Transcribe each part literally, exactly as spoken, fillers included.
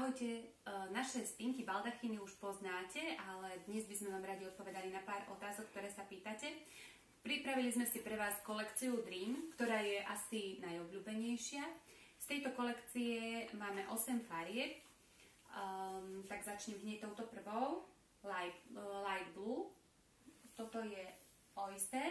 Ahojte, naše spinky baldachíny už poznáte, ale dnes by sme vám radi odpovedali na pár otázok, ktoré sa pýtate. Pripravili sme si pre vás kolekciu Dream, ktorá je asi najobľúbenejšia. Z tejto kolekcie máme osem farieb, um, tak začnem hneď touto prvou, light, uh, light blue. Toto je oyster.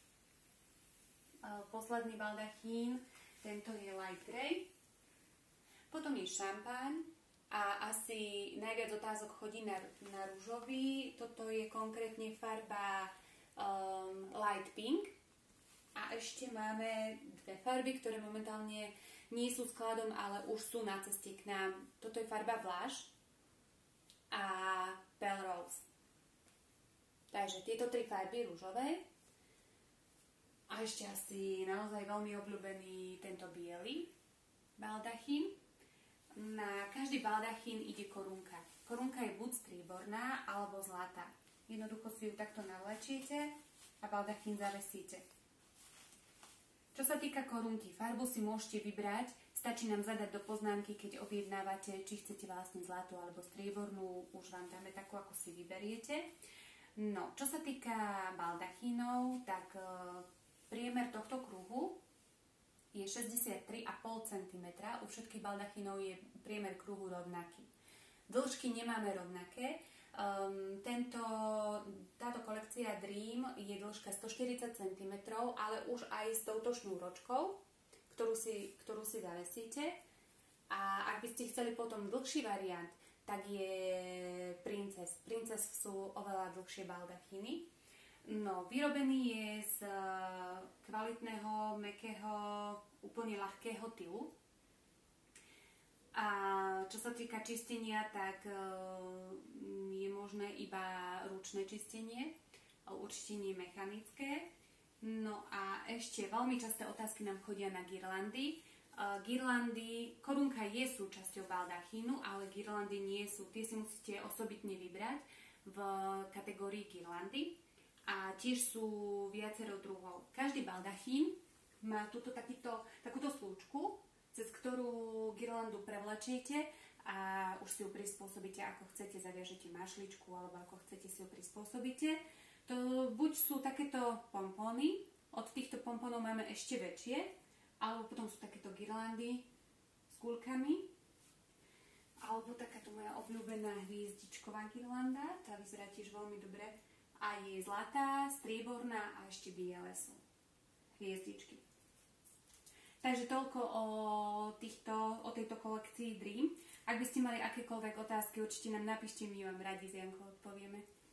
Uh, posledný baldachín, tento je light grey. Potom je šampáň a asi najviac otázok chodí na, na rúžový. Toto je konkrétne farba um, light pink. A ešte máme dve farby, ktoré momentálne nie sú skladom, ale už sú na ceste k nám. Toto je farba blush a pale rose. Takže tieto tri farby rúžové. A ešte asi naozaj veľmi obľúbený tento biely baldachín. Na každý baldachín ide korunka. Korunka je buď strieborná alebo zlatá. Jednoducho si ju takto navlečiete a baldachín zavesíte. Čo sa týka korunky, farbu si môžete vybrať. Stačí nám zadať do poznámky, keď objednávate, či chcete vlastne zlatú alebo striebornú. Už vám dáme takú, ako si vyberiete. No, čo sa týka baldachínov, tak e, priemer tohto kruhu je šesťdesiattri celá päť centimetra. U všetkých baldachínov je priemer kruhu rovnaký. Dĺžky nemáme rovnaké. Um, tento, táto kolekcia Dream je dĺžka stoštyridsať centimetrov, ale už aj s touto šnúročkou, ktorú si, ktorú si zavesíte. A ak by ste chceli potom dlhší variant, tak je Princess. Princess sú oveľa dlhšie baldachíny. No, vyrobený je z kvalitného, mäkkého, úplne ľahkého tylu. A čo sa týka čistenia, tak je možné iba ručné čistenie, určite nie mechanické. No a ešte veľmi časté otázky nám chodia na girlandy. Girlandy, korunka je súčasťou baldachínu, ale girlandy nie sú. Tie si musíte osobitne vybrať v kategórii girlandy. A tiež sú viacero druhov. Každý baldachín má túto, takýto, takúto slúčku, cez ktorú girlandu prevlečiete a už si ju prispôsobíte, ako chcete, zaviažete mašličku alebo ako chcete si ju prispôsobíte. To buď sú takéto pompóny, od týchto pompónov máme ešte väčšie, alebo potom sú takéto girlandy s guľkami, alebo takáto moja obľúbená hviezdičková girlanda, tá vyzerá tiež veľmi dobre. A je zlatá, strieborná a ešte biele sú hviezdičky. Takže toľko o, týchto, o tejto kolekcii Dream. Ak by ste mali akékoľvek otázky, určite nám napíšte, my vám radi s Jankou odpovieme.